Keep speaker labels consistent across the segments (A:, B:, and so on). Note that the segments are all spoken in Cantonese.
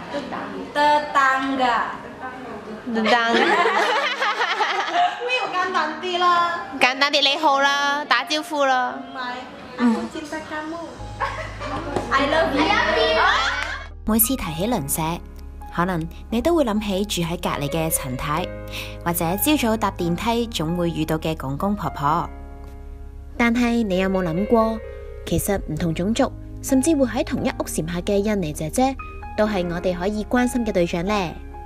A: Tetangga。咩要簡單啲啦？
B: 簡單啲你好啦，打招呼啦。
A: 唔係，aku cinta kamu。I love you。
C: 每次提起鄰舍，可能你都會諗起住喺隔離嘅陳太，或者朝早搭電梯總會遇到嘅公公婆婆。但係你有冇諗過，其實唔同種族，甚至會喺同一屋檐下嘅印尼姐姐，都係我哋可以關心嘅對象呢？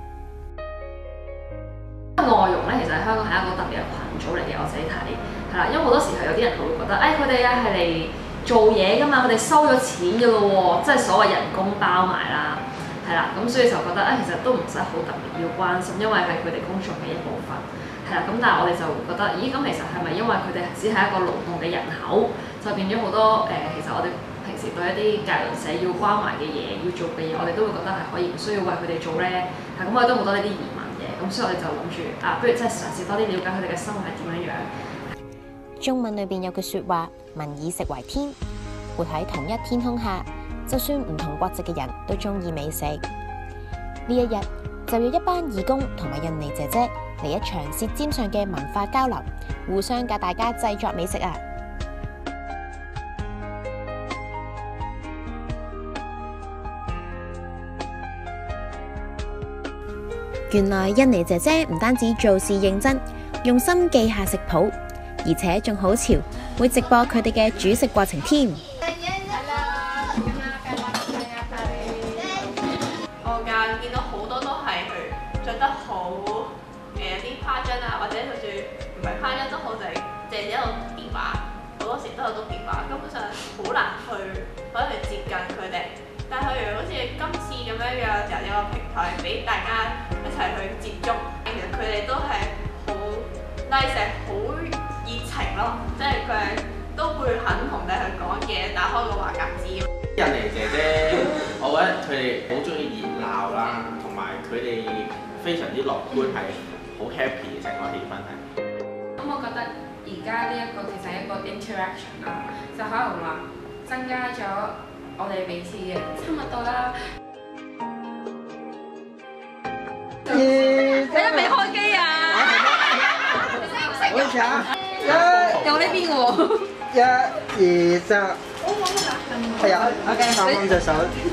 D: 外傭咧，其實喺香港係一個特別嘅群組嚟嘅，我自己睇係啦，因為好多時候有啲人會覺得，佢哋係嚟做嘢㗎嘛，佢哋收咗錢㗎咯喎，即係所謂人工包埋啦，係啦，咁所以就覺得其實都唔使好特別要關心，因為係佢哋工作嘅一部分，係啦，咁但係我哋就會覺得，咦，咁其實係咪因為佢哋只係一個勞動嘅人口，就變咗好多其實我哋平時對一啲隔鄰舍要關懷嘅嘢，要做嘅嘢，我哋都會覺得係可以唔需要為佢哋做咧，咁我哋都好多呢啲疑問。咁所以我哋就諗住不如真係嘗試多啲了解佢哋嘅生活係點樣樣。
C: 中文裏邊有句説話：民以食為天。活喺同一天空下，就算唔同國籍嘅人都中意美食。呢一日就有一班義工同埋印尼姐姐嚟一場舌尖上嘅文化交流，互相教大家製作美食啊！原來印尼姐姐唔單止做事認真，用心記下食譜，而且仲好潮，會直播佢哋嘅煮食過程添。
E: 我間見到好多都係佢着得好有啲誇張啊，或者就算唔係誇張都好，就係淨係一路電話，好多時都有讀電話，根本上好難去接近佢哋。但係譬如好似今次咁樣嘅就有個平台俾大家一齊去接觸，其實佢哋都係好 nice， 好熱情咯，即係佢係都會肯同你去講嘢，打開個話匣子。
F: 印尼姐姐，我覺得佢哋好中意熱鬧啦，同埋佢哋非常之樂觀，係好 happy 嘅成個氣氛係。
G: 咁我覺得而家呢一個其實係一個 interaction 啦，就可能話增加咗我哋彼此嘅親密度啦。
A: 你都未開機啊？
H: 我想
A: 有呢邊嘅喎。
H: 1、2、3，係啊，放隻手，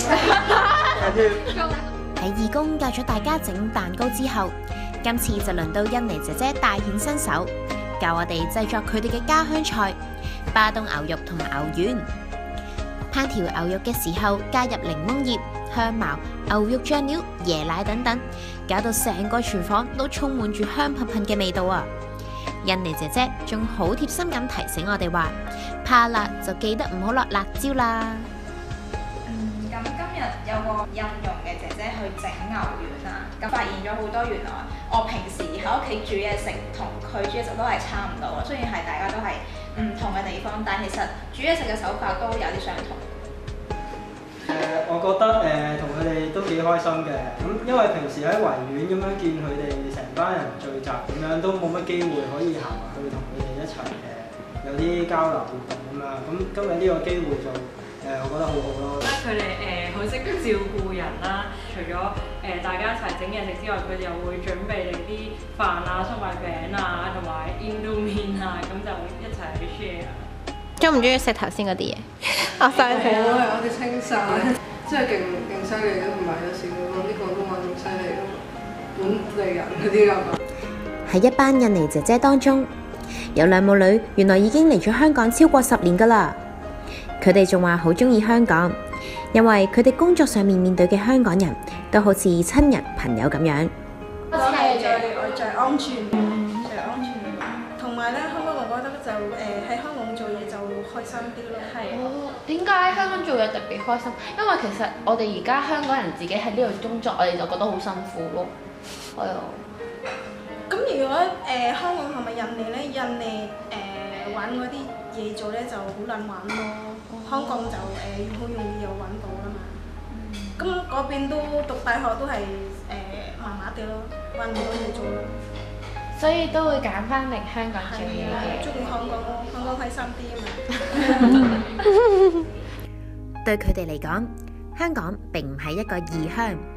C: 喺義工教咗大家整蛋糕之後，今次就輪到印尼姐姐大顯身手，教我哋製作佢哋嘅家鄉菜——巴東牛肉同埋牛丸。烹調牛肉嘅時候，加入檸檬葉、香茅、牛肉醬料、椰奶等等，搞到成個廚房都充滿住香噴噴嘅味道啊！印尼姐姐仲好貼心咁提醒我哋話，怕辣就記得唔好落辣椒啦。
I: 咁今日有個印傭嘅姐姐去整牛丸啦，咁發現咗好多原來我平時喺屋企煮嘢食同佢煮嘢食都係差唔多，雖然係大家都係唔同嘅地方，但其實煮嘢食嘅手法都有啲相同。
H: 我覺得同佢哋都幾開心嘅，咁因為平時喺維園咁樣見佢哋成班人聚集咁樣，都冇乜機會可以行埋去同佢哋一齊有啲交流活動咁啦。咁今日呢個機會就我覺得好好咯。
J: 覺得佢哋好識照顧人啦，除咗大家一齊整嘢食之外，佢哋又會準備嚟啲飯啊、粟米餅啊，同埋印度麵啊，咁就一齊去 share。
B: 中唔中意食頭先嗰啲嘢？我想食。
K: 我哋清晒，真係勁犀利都唔係有時會講啲廣東話仲犀利咯，本地人嗰啲咁。
C: 喺一班印尼姐姐當中，有兩母女原來已經嚟咗香港超過10年㗎啦。佢哋仲話好中意香港，因為佢哋工作上面面對嘅香港人都好似親人朋友咁樣。
A: 我係最安全，最安全。同埋咧，香港我覺得就喺香港做嘢就開心啲咯。係。
L: 點解喺香港做嘢特別開心？因為其實我哋而家香港人自己喺呢度工作，我哋就覺得好辛苦咯。係啊。
A: 咁如果香港同埋印尼咧，印尼揾嗰啲嘢做咧就好難揾咯。香港就好容易又揾到啦嘛。咁嗰邊都讀大學都係麻麻地咯，揾唔到嘢做咯。
L: 所以都會揀翻嚟香港做嘢嘅。
A: 中意香港咯，香港開心啲啊嘛。
C: 對佢哋嚟講，香港並唔係一個異鄉，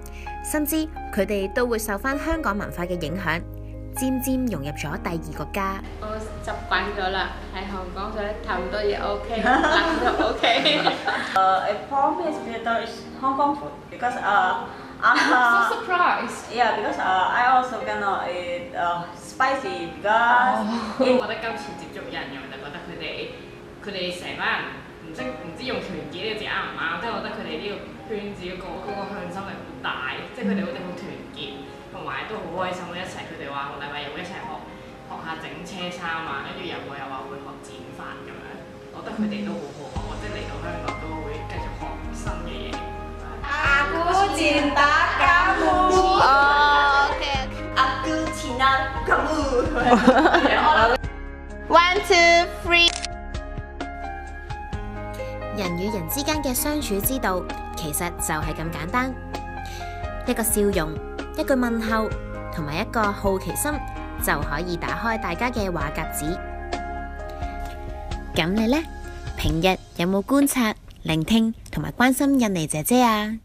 C: 甚至佢哋都會受返香港文化嘅影響，漸漸融入咗第二個家。
G: 我習慣咗啦，喺香港所以談唔多嘢 OK， 冷就 OK。
M: For me, it's better is Hong Kong food because
G: So surprised.
M: Yeah, because I also cannot eat spicy because
J: 我覺得今次接觸人嘅，我就覺得佢哋成班人唔知用團結呢個字啱唔啱，即係我覺得佢哋呢個圈子嗰個向心力好大，即係佢哋好似好團結，同埋都好開心一齊。佢哋話個禮拜日會一齊學下整車衫啊，跟住又話會學剪髮咁樣。我覺得佢哋都好好學，即係嚟到香港都會繼續學新嘅嘢。
I: Aku cinta kamu.
B: OK。
I: Aku cinta kamu.
B: 1 2 3。
C: 人與人之間嘅相處之道，其實就係咁簡單。一個笑容，一句問候，同埋一個好奇心，就可以打開大家嘅話匣子。咁你呢？平日有冇觀察、聆聽同埋關心印尼姐姐啊？